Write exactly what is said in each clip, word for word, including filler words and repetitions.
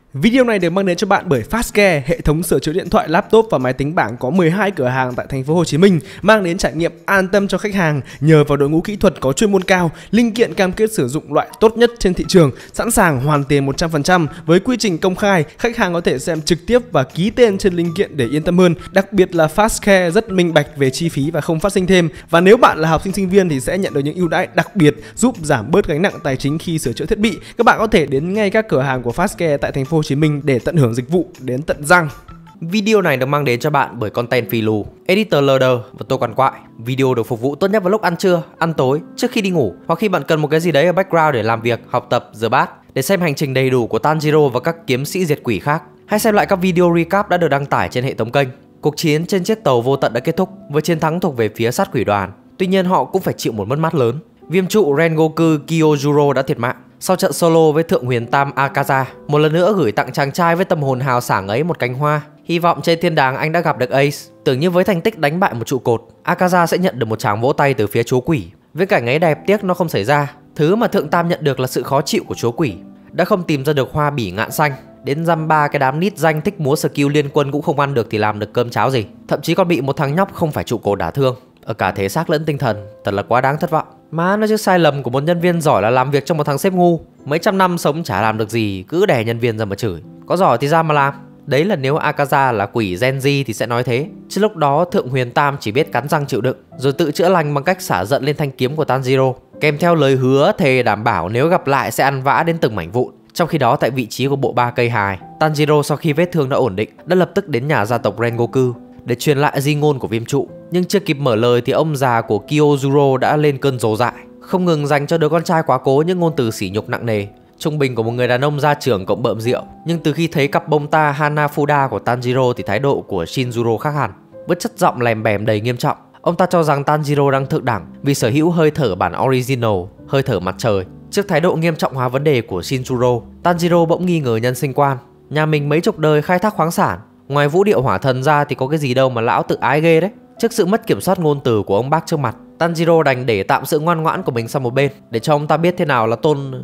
Video này được mang đến cho bạn bởi Fastcare, hệ thống sửa chữa điện thoại, laptop và máy tính bảng có mười hai cửa hàng tại thành phố Hồ Chí Minh, mang đến trải nghiệm an tâm cho khách hàng nhờ vào đội ngũ kỹ thuật có chuyên môn cao, linh kiện cam kết sử dụng loại tốt nhất trên thị trường, sẵn sàng hoàn tiền một trăm phần trăm với quy trình công khai. Khách hàng có thể xem trực tiếp và ký tên trên linh kiện để yên tâm hơn. Đặc biệt là Fastcare rất minh bạch về chi phí và không phát sinh thêm. Và nếu bạn là học sinh sinh viên thì sẽ nhận được những ưu đãi đặc biệt giúp giảm bớt gánh nặng tài chính khi sửa chữa thiết bị. Các bạn có thể đến ngay các cửa hàng của Fastcare tại thành phố Hồ Chí Minh để tận hưởng dịch vụ đến tận răng. Video này được mang đến cho bạn bởi Content Phi Lù, Editor Loader và Tô Quằn Quại. Video được phục vụ tốt nhất vào lúc ăn trưa, ăn tối, trước khi đi ngủ hoặc khi bạn cần một cái gì đấy ở background để làm việc, học tập, rửa bát. Để xem hành trình đầy đủ của Tanjiro và các kiếm sĩ diệt quỷ khác, hãy xem lại các video recap đã được đăng tải trên hệ thống kênh. Cuộc chiến trên chiếc tàu vô tận đã kết thúc với chiến thắng thuộc về phía sát quỷ đoàn. Tuy nhiên họ cũng phải chịu một mất mát lớn. Viêm trụ Rengoku Kyojuro đã thiệt mạng sau trận solo với Thượng Huyền Tam Akaza. Một lần nữa gửi tặng chàng trai với tâm hồn hào sảng ấy một cánh hoa. Hy vọng trên thiên đàng anh đã gặp được Ace. Tưởng như với thành tích đánh bại một trụ cột, Akaza sẽ nhận được một tràng vỗ tay từ phía chúa quỷ. Với cảnh ấy đẹp tiếc nó không xảy ra. Thứ mà Thượng Tam nhận được là sự khó chịu của chúa quỷ. Đã không tìm ra được hoa bỉ ngạn xanh, đến dăm ba cái đám nít danh thích múa skill liên quân cũng không ăn được thì làm được cơm cháo gì. Thậm chí còn bị một thằng nhóc không phải trụ cột đả thương ở cả thể xác lẫn tinh thần. Thật là quá đáng thất vọng. Má nó chứ, sai lầm của một nhân viên giỏi là làm việc cho một thằng sếp ngu. Mấy trăm năm sống chả làm được gì, cứ đè nhân viên ra mà chửi. Có giỏi thì ra mà làm. Đấy là nếu Akaza là quỷ Gen Z thì sẽ nói thế. Chứ lúc đó Thượng Huyền Tam chỉ biết cắn răng chịu đựng, rồi tự chữa lành bằng cách xả giận lên thanh kiếm của Tanjiro, kèm theo lời hứa thề đảm bảo nếu gặp lại sẽ ăn vã đến từng mảnh vụn. Trong khi đó tại vị trí của bộ ba cây hài, Tanjiro sau khi vết thương đã ổn định đã lập tức đến nhà gia tộc Rengoku để truyền lại di ngôn của viêm trụ. Nhưng chưa kịp mở lời thì ông già của Kyojuro đã lên cơn rồ dại, không ngừng dành cho đứa con trai quá cố những ngôn từ sỉ nhục nặng nề, trung bình của một người đàn ông ra trường cộng bợm rượu. Nhưng từ khi thấy cặp bông ta Hanafuda của Tanjiro thì thái độ của Shinjuro khác hẳn. Với chất giọng lèm bèm đầy nghiêm trọng, ông ta cho rằng Tanjiro đang thượng đẳng vì sở hữu hơi thở bản original, hơi thở mặt trời. Trước thái độ nghiêm trọng hóa vấn đề của Shinjuro, Tanjiro bỗng nghi ngờ nhân sinh quan. Nhà mình mấy chục đời khai thác khoáng sản, ngoài vũ điệu hỏa thần ra thì có cái gì đâu mà lão tự ái ghê đấy. Trước sự mất kiểm soát ngôn từ của ông bác trước mặt, Tanjiro đành để tạm sự ngoan ngoãn của mình sang một bên để cho ông ta biết thế nào là tôn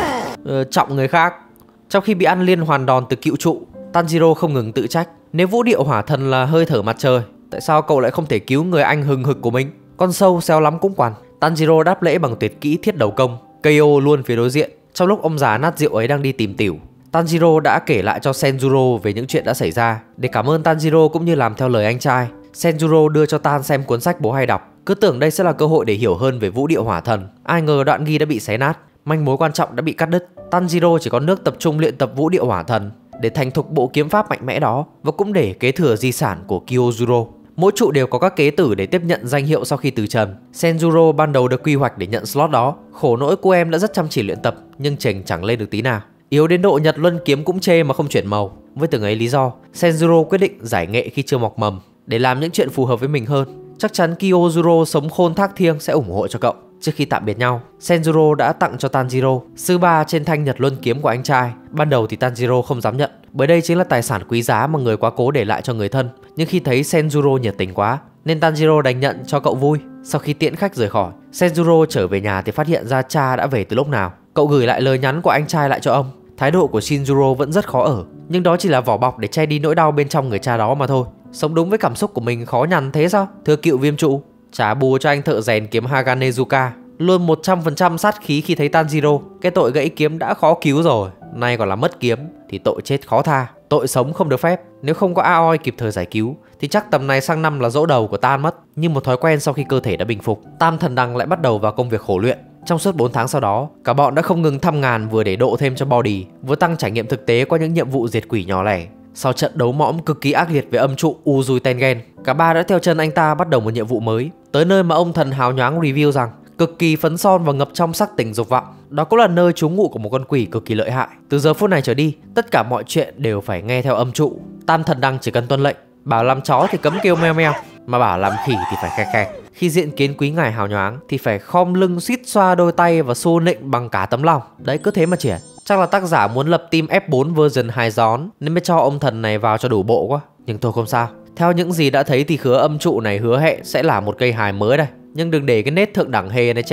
uh, trọng người khác. Trong khi bị ăn liên hoàn đòn từ cựu trụ, Tanjiro không ngừng tự trách. Nếu vũ điệu hỏa thần là hơi thở mặt trời, tại sao cậu lại không thể cứu người anh hừng hực của mình? Con sâu xéo lắm cũng quằn. Tanjiro đáp lễ bằng tuyệt kỹ thiết đầu công, ca o luôn phía đối diện. Trong lúc ông già nát rượu ấy đang đi tìm tiểu, Tanjiro đã kể lại cho Senjuro về những chuyện đã xảy ra. Để cảm ơn Tanjiro cũng như làm theo lời anh trai, Senjuro đưa cho Tan xem cuốn sách bố hay đọc, cứ tưởng đây sẽ là cơ hội để hiểu hơn về vũ điệu hỏa thần. Ai ngờ đoạn ghi đã bị xé nát, manh mối quan trọng đã bị cắt đứt. Tanjiro chỉ có nước tập trung luyện tập vũ điệu hỏa thần để thành thục bộ kiếm pháp mạnh mẽ đó, và cũng để kế thừa di sản của Kyojuro. Mỗi trụ đều có các kế tử để tiếp nhận danh hiệu sau khi từ trần. Senjuro ban đầu được quy hoạch để nhận slot đó. Khổ nỗi cô em đã rất chăm chỉ luyện tập nhưng trình chẳng lên được tí nào, yếu đến độ Nhật Luân kiếm cũng chê mà không chuyển màu. Với từng ấy lý do, Senjuro quyết định giải nghệ khi chưa mọc mầm để làm những chuyện phù hợp với mình hơn. Chắc chắn Kyojuro sống khôn thác thiêng sẽ ủng hộ cho cậu. Trước khi tạm biệt nhau, Senjuro đã tặng cho Tanjiro sư ba trên thanh Nhật Luân kiếm của anh trai. Ban đầu thì Tanjiro không dám nhận, bởi đây chính là tài sản quý giá mà người quá cố để lại cho người thân. Nhưng khi thấy Senjuro nhiệt tình quá nên Tanjiro đành nhận cho cậu vui. Sau khi tiễn khách rời khỏi, Senjuro trở về nhà thì phát hiện ra cha đã về từ lúc nào. Cậu gửi lại lời nhắn của anh trai lại cho ông. Thái độ của Shinjuro vẫn rất khó ở, nhưng đó chỉ là vỏ bọc để che đi nỗi đau bên trong người cha đó mà thôi. Sống đúng với cảm xúc của mình khó nhằn thế sao, thưa cựu viêm trụ? Trả bù cho anh thợ rèn kiếm Haganezuka luôn một trăm phần trăm sát khí khi thấy Tanjiro. Cái tội gãy kiếm đã khó cứu rồi, nay còn là mất kiếm thì tội chết khó tha. Tội sống không được phép. Nếu không có Aoi kịp thời giải cứu thì chắc tầm này sang năm là dỗ đầu của Tan mất. Như một thói quen sau khi cơ thể đã bình phục, Tam Thần Đằng lại bắt đầu vào công việc khổ luyện. Trong suốt bốn tháng sau đó, cả bọn đã không ngừng thăm ngàn, vừa để độ thêm cho body, vừa tăng trải nghiệm thực tế qua những nhiệm vụ diệt quỷ nhỏ lẻ. Sau trận đấu mõm cực kỳ ác liệt với âm trụ Uzui Tengen, cả ba đã theo chân anh ta bắt đầu một nhiệm vụ mới, tới nơi mà ông thần hào nhoáng review rằng cực kỳ phấn son và ngập trong sắc tình dục vọng. Đó cũng là nơi trú ngụ của một con quỷ cực kỳ lợi hại. Từ giờ phút này trở đi, tất cả mọi chuyện đều phải nghe theo âm trụ. Tam Thần Đăng chỉ cần tuân lệnh, bảo làm chó thì cấm kêu meo meo, mà bảo làm khỉ thì phải khè khè. Khi diện kiến quý ngài hào nhoáng thì phải khom lưng suýt xoa đôi tay và xô nịnh bằng cả tấm lòng. Đấy, cứ thế mà triển. Chắc là tác giả muốn lập team F bốn version hai gión nên mới cho ông thần này vào cho đủ bộ quá. Nhưng thôi không sao. Theo những gì đã thấy thì khứa âm trụ này hứa hẹn sẽ là một cây hài mới đây. Nhưng đừng để cái nết thượng đẳng hề này che mắt.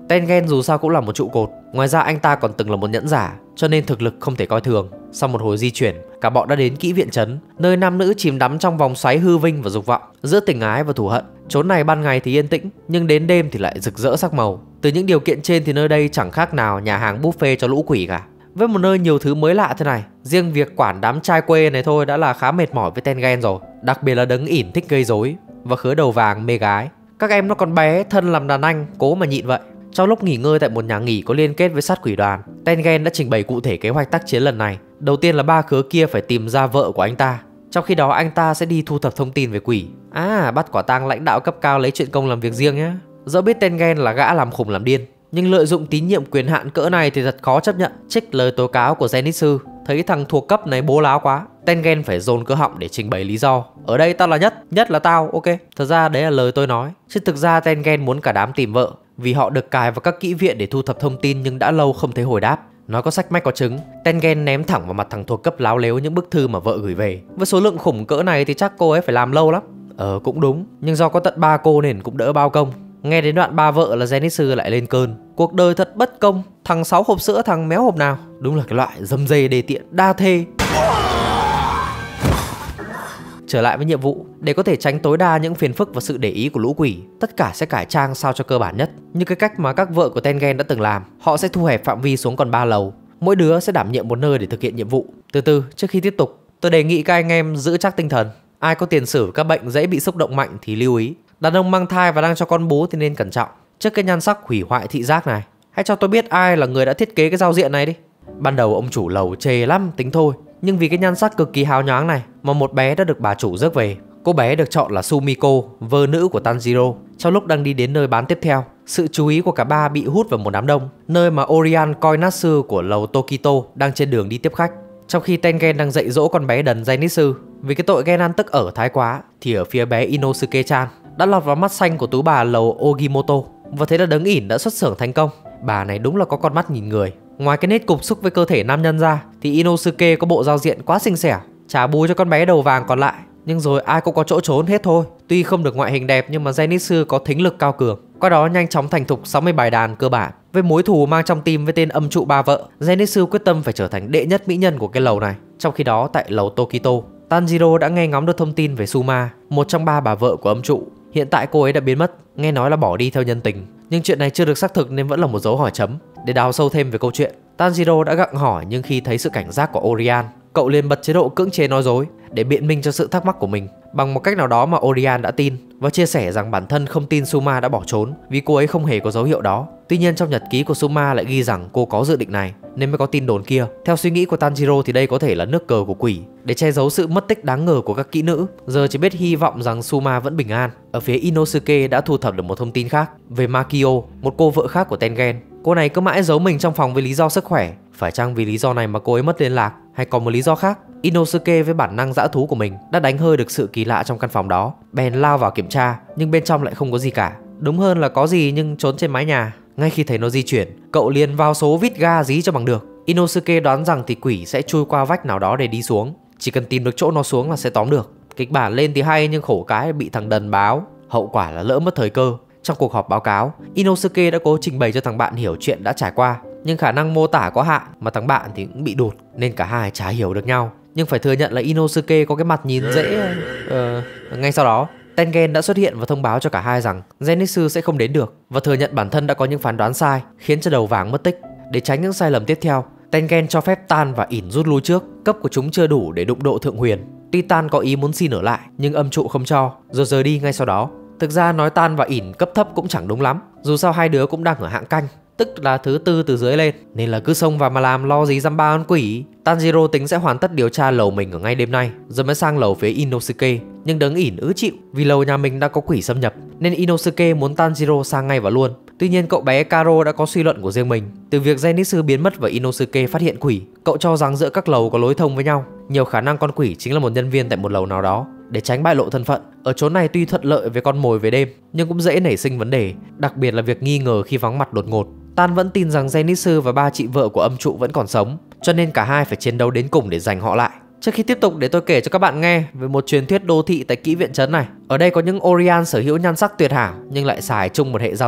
Tengen dù sao cũng là một trụ cột, ngoài ra anh ta còn từng là một nhẫn giả, cho nên thực lực không thể coi thường. Sau một hồi di chuyển, cả bọn đã đến kỹ viện trấn, nơi nam nữ chìm đắm trong vòng xoáy hư vinh và dục vọng, giữa tình ái và thù hận. Chốn này ban ngày thì yên tĩnh, nhưng đến đêm thì lại rực rỡ sắc màu. Từ những điều kiện trên thì nơi đây chẳng khác nào nhà hàng buffet cho lũ quỷ cả. Với một nơi nhiều thứ mới lạ thế này, riêng việc quản đám trai quê này thôi đã là khá mệt mỏi với Tengen rồi. Đặc biệt là đấng ỉn thích gây rối và khứa đầu vàng mê gái. Các em nó còn bé, thân làm đàn anh, cố mà nhịn vậy. Trong lúc nghỉ ngơi tại một nhà nghỉ có liên kết với sát quỷ đoàn, Tengen đã trình bày cụ thể kế hoạch tác chiến lần này. Đầu tiên là ba khứa kia phải tìm ra vợ của anh ta, trong khi đó anh ta sẽ đi thu thập thông tin về quỷ. À, bắt quả tang lãnh đạo cấp cao lấy chuyện công làm việc riêng nhé. Dẫu biết Tengen là gã làm khùng làm điên, nhưng lợi dụng tín nhiệm quyền hạn cỡ này thì thật khó chấp nhận. Trích lời tố cáo của Zenitsu, thấy thằng thuộc cấp này bố láo quá, Tengen phải dồn cơ họng để trình bày lý do. Ở đây tao là nhất, nhất là tao, ok. Thật ra đấy là lời tôi nói, chứ thực ra Tengen muốn cả đám tìm vợ, vì họ được cài vào các kỹ viện để thu thập thông tin nhưng đã lâu không thấy hồi đáp. Nói có sách mách có chứng, Tengen ném thẳng vào mặt thằng thuộc cấp láo lếu những bức thư mà vợ gửi về. Với số lượng khủng cỡ này thì chắc cô ấy phải làm lâu lắm. Ờ cũng đúng, nhưng do có tận ba cô nên cũng đỡ bao công. Nghe đến đoạn ba vợ là Zenitsu lại lên cơn. Cuộc đời thật bất công, thằng sáu hộp sữa thằng méo hộp nào. Đúng là cái loại dâm dê đề tiện, đa thê. Trở lại với nhiệm vụ, để có thể tránh tối đa những phiền phức và sự để ý của lũ quỷ, tất cả sẽ cải trang sao cho cơ bản nhất, như cái cách mà các vợ của Tengen đã từng làm. Họ sẽ thu hẹp phạm vi xuống còn ba lầu, mỗi đứa sẽ đảm nhiệm một nơi để thực hiện nhiệm vụ. Từ từ, trước khi tiếp tục, tôi đề nghị các anh em giữ chắc tinh thần. Ai có tiền sử các bệnh dễ bị xúc động mạnh thì lưu ý. Đàn ông mang thai và đang cho con bú thì nên cẩn trọng trước cái nhan sắc hủy hoại thị giác này. Hãy cho tôi biết ai là người đã thiết kế cái giao diện này đi. Ban đầu ông chủ lầu chê lắm tính thôi, nhưng vì cái nhan sắc cực kỳ hào nhoáng này mà một bé đã được bà chủ rước về. Cô bé được chọn là Sumiko, vợ nữ của Tanjiro. Trong lúc đang đi đến nơi bán tiếp theo, sự chú ý của cả ba bị hút vào một đám đông, nơi mà Orion Koinatsu của lầu Tokito đang trên đường đi tiếp khách. Trong khi Tengen đang dạy dỗ con bé đần Zenitsu vì cái tội ghen ăn tức ở thái quá, thì ở phía bé Inosuke-chan đã lọt vào mắt xanh của tú bà lầu Ogimoto. Và thế là đấng ỉn đã xuất xưởng thành công. Bà này đúng là có con mắt nhìn người. Ngoài cái nét cục xúc với cơ thể nam nhân ra thì Inosuke có bộ giao diện quá xinh xẻo, trả bù cho con bé đầu vàng còn lại. Nhưng rồi ai cũng có chỗ trốn hết thôi. Tuy không được ngoại hình đẹp nhưng mà Zenitsu có thính lực cao cường, qua đó nhanh chóng thành thục sáu mươi bài đàn cơ bản. Với mối thù mang trong tim với tên âm trụ ba vợ, Zenitsu quyết tâm phải trở thành đệ nhất mỹ nhân của cái lầu này. Trong khi đó tại lầu Tokito, Tanjiro đã nghe ngóng được thông tin về Suma, một trong ba bà vợ của âm trụ. Hiện tại cô ấy đã biến mất, nghe nói là bỏ đi theo nhân tình, nhưng chuyện này chưa được xác thực nên vẫn là một dấu hỏi chấm. Để đào sâu thêm về câu chuyện, Tanjiro đã gặng hỏi, nhưng khi thấy sự cảnh giác của Orion, cậu liền bật chế độ cưỡng chế nói dối để biện minh cho sự thắc mắc của mình. Bằng một cách nào đó mà Orion đã tin và chia sẻ rằng bản thân không tin Suma đã bỏ trốn vì cô ấy không hề có dấu hiệu đó. Tuy nhiên trong nhật ký của Suma lại ghi rằng cô có dự định này nên mới có tin đồn kia. Theo suy nghĩ của Tanjiro thì đây có thể là nước cờ của quỷ để che giấu sự mất tích đáng ngờ của các kỹ nữ. Giờ chỉ biết hy vọng rằng Suma vẫn bình an. Ở phía Inosuke đã thu thập được một thông tin khác về Makio, một cô vợ khác của Tengen. Cô này cứ mãi giấu mình trong phòng với lý do sức khỏe. Phải chăng vì lý do này mà cô ấy mất liên lạc, hay còn một lý do khác? Inosuke với bản năng dã thú của mình đã đánh hơi được sự kỳ lạ trong căn phòng đó, bèn lao vào kiểm tra, nhưng bên trong lại không có gì cả. Đúng hơn là có gì nhưng trốn trên mái nhà. Ngay khi thấy nó di chuyển, cậu liền vào số vít ga dí cho bằng được. Inosuke đoán rằng thì quỷ sẽ chui qua vách nào đó để đi xuống, chỉ cần tìm được chỗ nó xuống là sẽ tóm được. Kịch bản lên thì hay nhưng khổ cái bị thằng đần báo, hậu quả là lỡ mất thời cơ. Trong cuộc họp báo cáo, Inosuke đã cố trình bày cho thằng bạn hiểu chuyện đã trải qua, nhưng khả năng mô tả có hạn, mà thằng bạn thì cũng bị đột nên cả hai chả hiểu được nhau. Nhưng phải thừa nhận là Inosuke có cái mặt nhìn dễ. uh, Ngay sau đó, Tengen đã xuất hiện và thông báo cho cả hai rằng Zenitsu sẽ không đến được, và thừa nhận bản thân đã có những phán đoán sai khiến cho đầu vàng mất tích. Để tránh những sai lầm tiếp theo, Tengen cho phép Tan và ỉn rút lui trước. Cấp của chúng chưa đủ để đụng độ thượng huyền. Tuy Tan có ý muốn xin ở lại nhưng âm trụ không cho, rồi rời đi ngay sau đó. Thực ra nói Tan và ỉn cấp thấp cũng chẳng đúng lắm, dù sao hai đứa cũng đang ở hạng canh, tức là thứ tư từ dưới lên, nên là cứ xông vào mà làm, lo gì dăm ba con quỷ. Tanjiro tính sẽ hoàn tất điều tra lầu mình ở ngay đêm nay, rồi mới sang lầu phía Inosuke. Nhưng đấng ỉn ứ chịu vì lầu nhà mình đã có quỷ xâm nhập, nên Inosuke muốn Tanjiro sang ngay và luôn. Tuy nhiên cậu bé Karo đã có suy luận của riêng mình. Từ việc Zenitsu biến mất và Inosuke phát hiện quỷ, cậu cho rằng giữa các lầu có lối thông với nhau, nhiều khả năng con quỷ chính là một nhân viên tại một lầu nào đó. Để tránh bại lộ thân phận, ở chỗ này tuy thuận lợi với con mồi về đêm nhưng cũng dễ nảy sinh vấn đề, đặc biệt là việc nghi ngờ khi vắng mặt đột ngột. Tan vẫn tin rằng Zenitsu và ba chị vợ của âm trụ vẫn còn sống, cho nên cả hai phải chiến đấu đến cùng để giành họ lại. Trước khi tiếp tục, để tôi kể cho các bạn nghe về một truyền thuyết đô thị tại kỹ viện trấn này. Ở đây có những Orion sở hữu nhan sắc tuyệt hảo nhưng lại xài chung một hệ giao diện.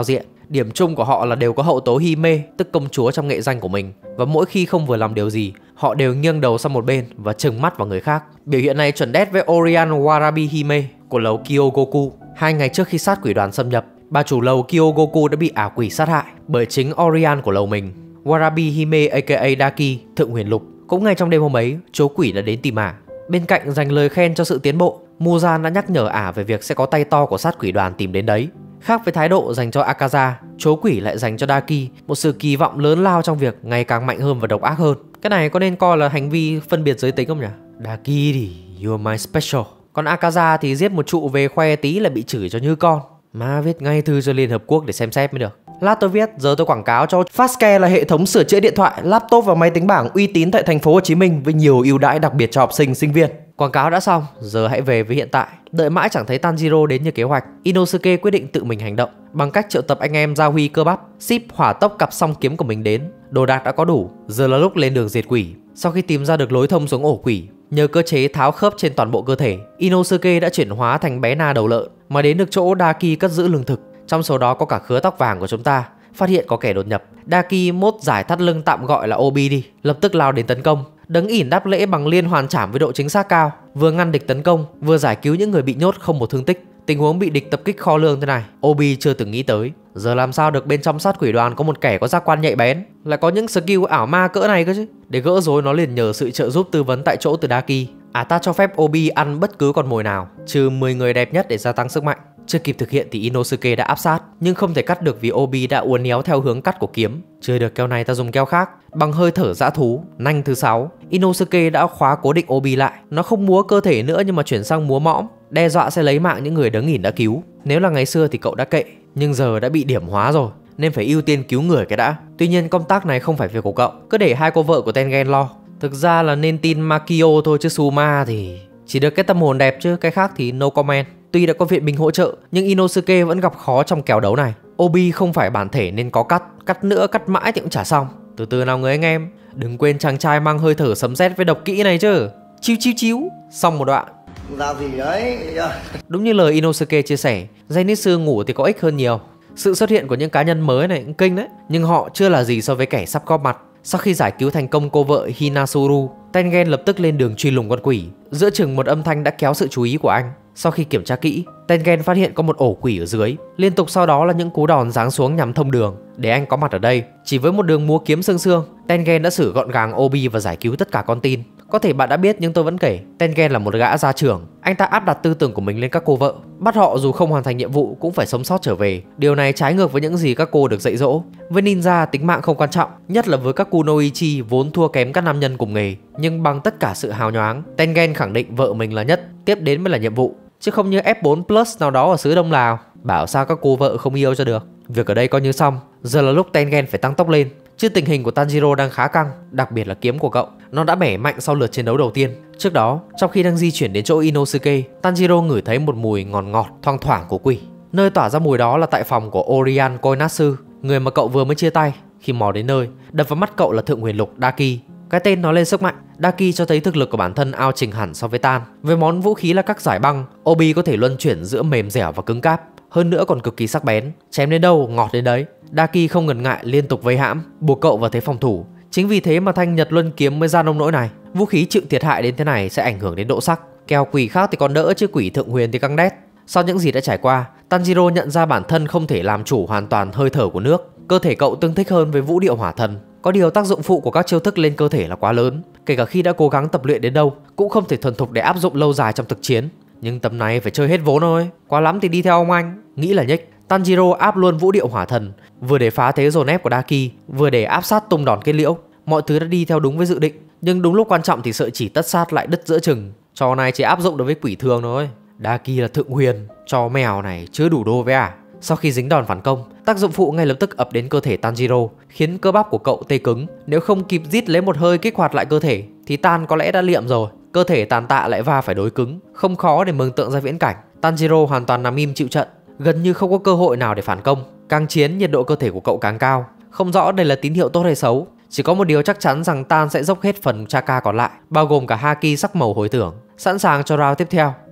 Điểm chung của họ là đều có hậu tố Hime, tức công chúa trong nghệ danh của mình. Và mỗi khi không vừa làm điều gì, họ đều nghiêng đầu sang một bên và trừng mắt vào người khác. Biểu hiện này chuẩn đét với Orion Warabi Hime của lầu Kyogoku. Hai ngày trước khi sát quỷ đoàn xâm nhập, bà chủ lầu Kyogoku đã bị ảo quỷ sát hại bởi chính Orion của lầu mình. Warabi Hime aka Daki, Thượng Huyền Lục. Cũng ngay trong đêm hôm ấy, chú quỷ đã đến tìm ả. Bên cạnh dành lời khen cho sự tiến bộ, Muzan đã nhắc nhở ả về việc sẽ có tay to của sát quỷ đoàn tìm đến đấy. Khác với thái độ dành cho Akaza, chú quỷ lại dành cho Daki một sự kỳ vọng lớn lao trong việc ngày càng mạnh hơn và độc ác hơn. Cái này có nên coi là hành vi phân biệt giới tính không nhỉ? Daki thì you're my special. Còn Akaza thì giết một trụ về khoe tí là bị chửi cho như con. Mà viết ngay thư cho Liên Hợp Quốc để xem xét mới được. Lát tôi viết, giờ tôi quảng cáo cho Fastcare là hệ thống sửa chữa điện thoại, laptop và máy tính bảng uy tín tại thành phố Hồ Chí Minh với nhiều ưu đãi đặc biệt cho học sinh, sinh viên. Quảng cáo đã xong, giờ hãy về với hiện tại. Đợi mãi chẳng thấy Tanjiro đến như kế hoạch, Inosuke quyết định tự mình hành động bằng cách triệu tập anh em Gia Huy cơ bắp, ship hỏa tốc cặp song kiếm của mình đến. Đồ đạc đã có đủ, giờ là lúc lên đường diệt quỷ. Sau khi tìm ra được lối thông xuống ổ quỷ, nhờ cơ chế tháo khớp trên toàn bộ cơ thể, Inosuke đã chuyển hóa thành bé Na đầu lợn mà đến được chỗ Daki cất giữ lương thực. Trong số đó có cả khứa tóc vàng của chúng ta. Phát hiện có kẻ đột nhập, Daki mốt giải thắt lưng tạm gọi là Obi đi, lập tức lao đến tấn công. Đấng ỉn đáp lễ bằng liên hoàn chảm với độ chính xác cao, vừa ngăn địch tấn công, vừa giải cứu những người bị nhốt không một thương tích. Tình huống bị địch tập kích kho lương thế này, Obi chưa từng nghĩ tới. Giờ làm sao được bên trong sát quỷ đoàn có một kẻ có giác quan nhạy bén, lại có những skill ảo ma cỡ này cơ chứ. Để gỡ rối nó liền nhờ sự trợ giúp tư vấn tại chỗ từ Daki. À ta cho phép Obi ăn bất cứ con mồi nào, trừ mười người đẹp nhất để gia tăng sức mạnh. Chưa kịp thực hiện thì Inosuke đã áp sát, nhưng không thể cắt được vì Obi đã uốn éo theo hướng cắt của kiếm. Chưa được keo này ta dùng keo khác. Bằng hơi thở dã thú, nanh thứ sáu, Inosuke đã khóa cố định Obi lại. Nó không múa cơ thể nữa nhưng mà chuyển sang múa mõm, đe dọa sẽ lấy mạng những người đấng ỉn đã cứu. Nếu là ngày xưa thì cậu đã kệ, nhưng giờ đã bị điểm hóa rồi, nên phải ưu tiên cứu người cái đã. Tuy nhiên công tác này không phải việc của cậu, cứ để hai cô vợ của Tengen lo. Thực ra là nên tin Makio thôi chứ Suma thì chỉ được cái tâm hồn đẹp chứ cái khác thì no comment. Tuy đã có viện binh hỗ trợ, nhưng Inosuke vẫn gặp khó trong kèo đấu này. Obi không phải bản thể nên có cắt, cắt nữa cắt mãi thì cũng chả xong. Từ từ nào người anh em, đừng quên chàng trai mang hơi thở sấm sét với độc kỹ này chứ. Chiu chiu chiu, xong một đoạn. Ra gì đấy? Đúng như lời Inosuke chia sẻ, Zenitsu ngủ thì có ích hơn nhiều. Sự xuất hiện của những cá nhân mới này cũng kinh đấy, nhưng họ chưa là gì so với kẻ sắp góp mặt. Sau khi giải cứu thành công cô vợ Hinasuru, Tengen lập tức lên đường truy lùng con quỷ. Giữa chừng một âm thanh đã kéo sự chú ý của anh. Sau khi kiểm tra kỹ, Tengen phát hiện có một ổ quỷ ở dưới. Liên tục sau đó là những cú đòn giáng xuống nhằm thông đường. Để anh có mặt ở đây, chỉ với một đường múa kiếm xương xương, Tengen đã xử gọn gàng Obi và giải cứu tất cả con tin. Có thể bạn đã biết nhưng tôi vẫn kể, Tengen là một gã gia trưởng. Anh ta áp đặt tư tưởng của mình lên các cô vợ, bắt họ dù không hoàn thành nhiệm vụ cũng phải sống sót trở về. Điều này trái ngược với những gì các cô được dạy dỗ. Với ninja, tính mạng không quan trọng, nhất là với các kunoichi vốn thua kém các nam nhân cùng nghề. Nhưng bằng tất cả sự hào nhoáng, Tengen khẳng định vợ mình là nhất, tiếp đến mới là nhiệm vụ, chứ không như ép bốn plus nào đó ở xứ Đông Lào bảo sao các cô vợ không yêu cho được. Việc ở đây coi như xong, giờ là lúc Tengen phải tăng tốc lên. Chứ tình hình của Tanjiro đang khá căng, đặc biệt là kiếm của cậu. Nó đã bẻ mạnh sau lượt chiến đấu đầu tiên. Trước đó, trong khi đang di chuyển đến chỗ Inosuke, Tanjiro ngửi thấy một mùi ngọt ngọt, thoang thoảng của quỷ. Nơi tỏa ra mùi đó là tại phòng của Orion Koinatsu, người mà cậu vừa mới chia tay. Khi mò đến nơi, đập vào mắt cậu là Thượng Huyền Lục Daki. Cái tên nó lên sức mạnh. Daki cho thấy thực lực của bản thân ao trình hẳn so với Tan. Với món vũ khí là các giải băng, Obi có thể luân chuyển giữa mềm dẻo và cứng cáp, hơn nữa còn cực kỳ sắc bén, chém đến đâu ngọt đến đấy. Daki không ngần ngại liên tục vây hãm, buộc cậu vào thế phòng thủ. Chính vì thế mà thanh Nhật Luân kiếm mới ra nông nỗi này. Vũ khí chịu thiệt hại đến thế này sẽ ảnh hưởng đến độ sắc. Kèo quỷ khác thì còn đỡ chứ quỷ Thượng Huyền thì căng đét. Sau những gì đã trải qua, Tanjiro nhận ra bản thân không thể làm chủ hoàn toàn hơi thở của nước. Cơ thể cậu tương thích hơn với vũ điệu hỏa thần. Có điều tác dụng phụ của các chiêu thức lên cơ thể là quá lớn. Kể cả khi đã cố gắng tập luyện đến đâu, cũng không thể thuần thục để áp dụng lâu dài trong thực chiến. Nhưng tầm này phải chơi hết vốn thôi, quá lắm thì đi theo ông anh. Nghĩ là nhích, Tanjiro áp luôn vũ điệu hỏa thần, vừa để phá thế dồn ép của Daki, vừa để áp sát tung đòn kết liễu. Mọi thứ đã đi theo đúng với dự định, nhưng đúng lúc quan trọng thì sợi chỉ tất sát lại đứt giữa chừng. Trò này chỉ áp dụng đối với quỷ thường thôi. Daki là Thượng Huyền, trò mèo này chưa đủ đô với à. Sau khi dính đòn phản công, tác dụng phụ ngay lập tức ập đến cơ thể Tanjiro, khiến cơ bắp của cậu tê cứng. Nếu không kịp rít lấy một hơi kích hoạt lại cơ thể thì Tan có lẽ đã liệm rồi. Cơ thể tàn tạ lại va phải đối cứng, không khó để mường tượng ra viễn cảnh. Tanjiro hoàn toàn nằm im chịu trận, gần như không có cơ hội nào để phản công. Càng chiến, nhiệt độ cơ thể của cậu càng cao. Không rõ đây là tín hiệu tốt hay xấu. Chỉ có một điều chắc chắn rằng Tan sẽ dốc hết phần Chaka còn lại, bao gồm cả Haki sắc màu hồi tưởng, sẵn sàng cho round tiếp theo.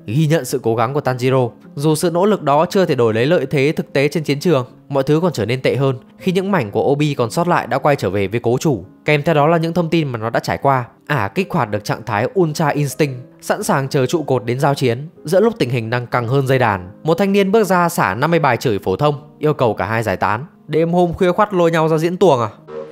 ghi nhận sự cố gắng của Tanjiro. Dù sự nỗ lực đó chưa thể đổi lấy lợi thế thực tế trên chiến trường, mọi thứ còn trở nên tệ hơn khi những mảnh của Obi còn sót lại đã quay trở về với cố chủ. Kèm theo đó là những thông tin mà nó đã trải qua. Ả kích hoạt được trạng thái Ultra Instinct, sẵn sàng chờ trụ cột đến giao chiến. Giữa lúc tình hình đang căng hơn dây đàn, một thanh niên bước ra xả năm mươi bài chửi phổ thông, yêu cầu cả hai giải tán. Đêm hôm khuya khoắt lôi nhau ra diễn tuồng à?